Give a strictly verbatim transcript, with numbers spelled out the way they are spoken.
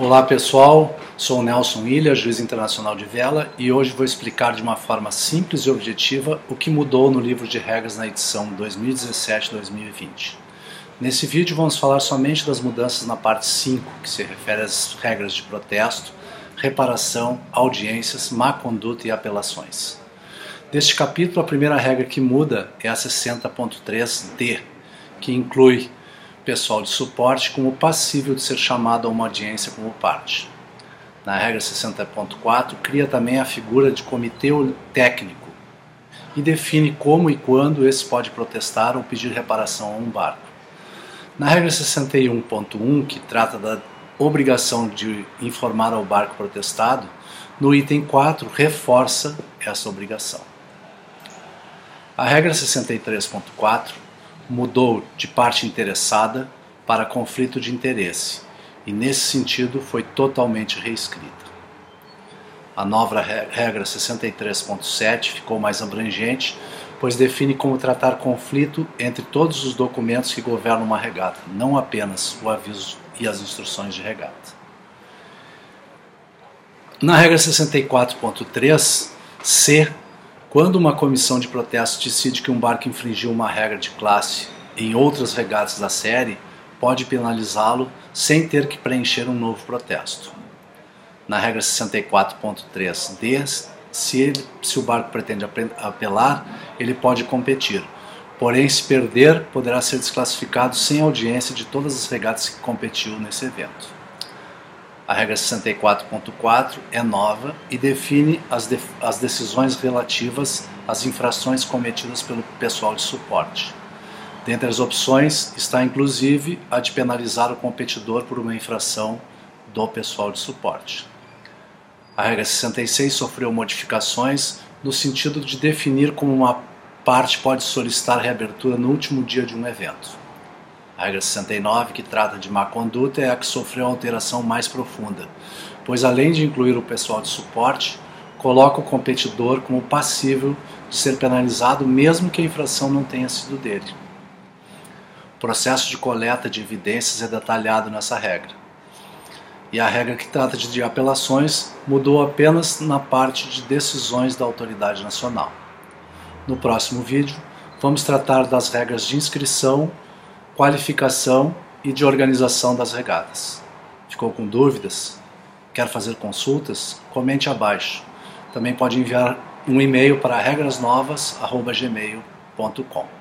Olá pessoal, sou o Nelson Ilha, juiz internacional de vela, e hoje vou explicar de uma forma simples e objetiva o que mudou no livro de regras na edição dois mil e dezessete dois mil e vinte. Nesse vídeo vamos falar somente das mudanças na parte cinco, que se refere às regras de protesto, reparação, audiências, má conduta e apelações. Neste capítulo, a primeira regra que muda é a sessenta ponto três D, que inclui pessoal de suporte como passível de ser chamado a uma audiência como parte. Na regra sessenta ponto quatro, cria também a figura de comitê técnico e define como e quando esse pode protestar ou pedir reparação a um barco. Na regra sessenta e um ponto um, que trata da obrigação de informar ao barco protestado, no item quatro reforça essa obrigação. A regra sessenta e três ponto quatro mudou de parte interessada para conflito de interesse e, nesse sentido, foi totalmente reescrita. A nova regra sessenta e três ponto sete ficou mais abrangente, pois define como tratar conflito entre todos os documentos que governam uma regata, não apenas o aviso e as instruções de regata. Na regra sessenta e quatro ponto três, C, quando uma comissão de protesto decide que um barco infringiu uma regra de classe em outras regatas da série, pode penalizá-lo sem ter que preencher um novo protesto. Na regra sessenta e quatro ponto três D, se, ele, se o barco pretende apelar, ele pode competir. Porém, se perder, poderá ser desclassificado sem audiência de todas as regatas que competiu nesse evento. A regra sessenta e quatro ponto quatro é nova e define as, de, as decisões relativas às infrações cometidas pelo pessoal de suporte. Dentre as opções está inclusive a de penalizar o competidor por uma infração do pessoal de suporte. A regra sessenta e seis sofreu modificações no sentido de definir como uma parte pode solicitar reabertura no último dia de um evento. A regra sessenta e nove, que trata de má conduta, é a que sofreu alteração mais profunda, pois além de incluir o pessoal de suporte, coloca o competidor como passível de ser penalizado mesmo que a infração não tenha sido dele. O processo de coleta de evidências é detalhado nessa regra. E a regra que trata de apelações mudou apenas na parte de decisões da autoridade nacional. No próximo vídeo, vamos tratar das regras de inscrição, qualificação e de organização das regatas. Ficou com dúvidas? Quer fazer consultas? Comente abaixo. Também pode enviar um e-mail para regrasnovas arroba gmail ponto com.